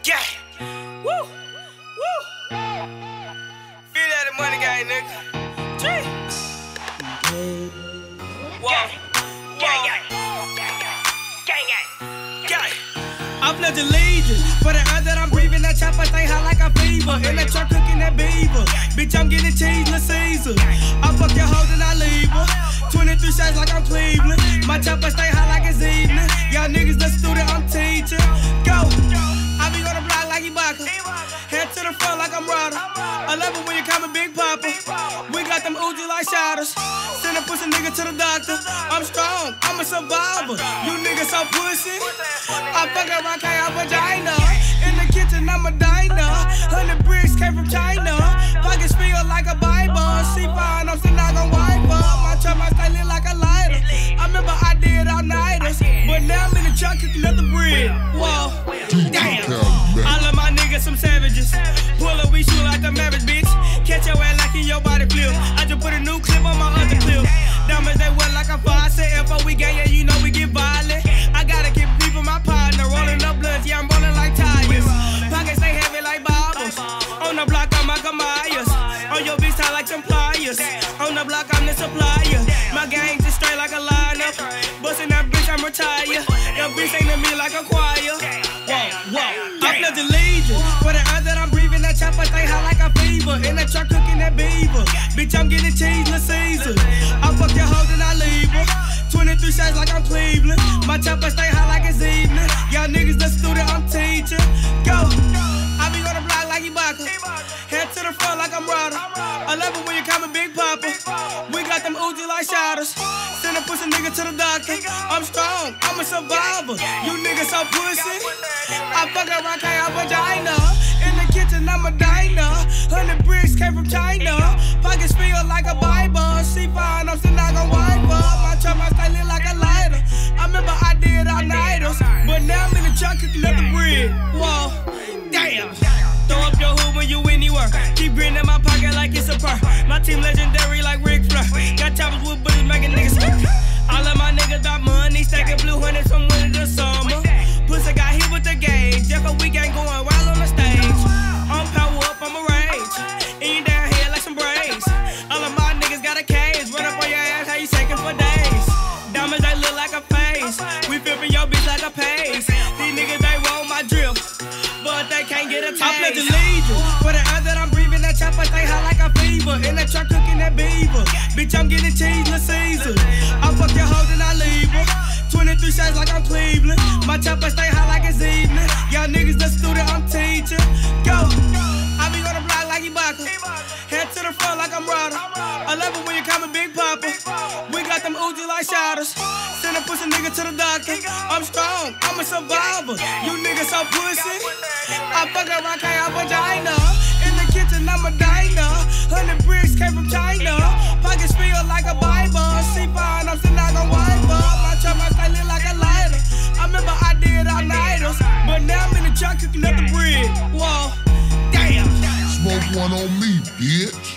Yeah. Woo. Woo. Feel that money gang, nigga. Gee. Whoa. Gang, gang. Gang, gang. Gang. I pledge allegiance for the air that I'm breathing. That chopper stay hot like a fever. In that truck cooking that beaver. Bitch, I'm getting cheese, Lil Caesar. I fuck your hoe, then I leave her. 23 shots like I'm Cleveland. My chopper stay hot like it's evening. Y'all niggas the student, I'm teacher. Go. I be on the block like Ibaka. Head to the front like I'm Ryder. I love it when you call me Big Papa. We got them Uzi like shotters. Send a pussy nigga to the doctor. I'm strong, I'm a survivor. You niggas so pussy. I fuck around, can't have vagina. In the kitchen, I'm a diner. 100 bricks came from China. Pockets feel like a Bible. She fine, I'm still not gon' wipe her. My trap, I stay lit like a lighter. I remember I did all-nighters, but now I'm in the truck cooking up the bread. Whoa, damn. All of my niggas some savages. Pull up, we shoot like the Mavericks, bitch. Catch your ass like in your body flip. I just put a new clip on my other clip. Diamonds, they wet like a fire. I say FO, we gang, yeah, you know we get violent. I gotta keep people my partner. Rolling up bloods, yeah, I'm rolling like tires. Pockets stay heavy like Bibles. On the block, I'm Michael Myers. On your bitch, tie like some pliers. On the block, I'm the supplier. My gang just straight like a lineup. Bustin' that bitch, I'm retired. Your bitch ain't to me like a choir. Whoa, whoa. I pledge allegiance for the air that I'm breathing. That chopper stay hot like a fever. In that truck cooking that beaver. Bitch, I'm getting cheese, Lil Caesar. I fuck your hoe, then I leave her. 23 shots like I'm Cleveland. My chopper stay hot like it's evening. Y'all niggas the student, I'm teacher. Go. I be on the block like Ibaka. Head to the front like I'm Ryder. I love it when you call me Big Papa. We got them Uzi like shotters. Send a pussy nigga to the doctor. I'm strong, I'm a survivor. You niggas so pussy. I fuck around, can't have vagina. In the kitchen, I'm a diner. 100 bricks came from China. Pockets feel like a Bible. She fine, I'm still not gon' wipe her. My trap, I stay lit like a lighter. I remember I did all-nighters, but now I'm in the truck cooking up the bread. Whoa, damn. Throw up your hood when you anywhere. Keep grin in my pocket like it's a purse. My team legendary like Ric Flair. Got choppers with bullets making niggas scared. All of my niggas got money, stacking blue hundreds from winter to summer. Pussy got hit with the gauge. Jeffa, we gang going wild on the stage. I'm power up, I'm a rage. Ain't down here like some braids. All of my niggas got a cage. Run up on your ass, how you shaking for days? Diamonds, they look like a face. We flipping your bitch like a pace. These niggas, they roll my drip, but they can't get a taste. I pledge allegiance for the air that I'm breathing. That chopper stay hot like a fever. In that truck cooking that beaver. Bitch, I'm getting cheese, Lil Caesar. I fuck your hoe, then I leave her. 23 shots like I'm Cleveland. My chopper stay hot like it's evening. Y'all niggas the student, I'm teacher. Go. I be on the block like Ibaka. Head to the front like I'm Ryder. I love it when you call me Big Papa. We got them Uzi like shotters. Send a pussy nigga to the doctor. I'm strong, I'm a survivor. You niggas so pussy. I fuck around, can't have vagina. In the kitchen, I'm a diner. 100 bricks came from China. Pockets feel like a Bible. She fine, I'm still not gon' wipe her. My trap, I stay lit like a lighter. I remember I did all-nighters, but now I'm in the truck cooking up the bread. Whoa, damn. Smoke one on me, bitch.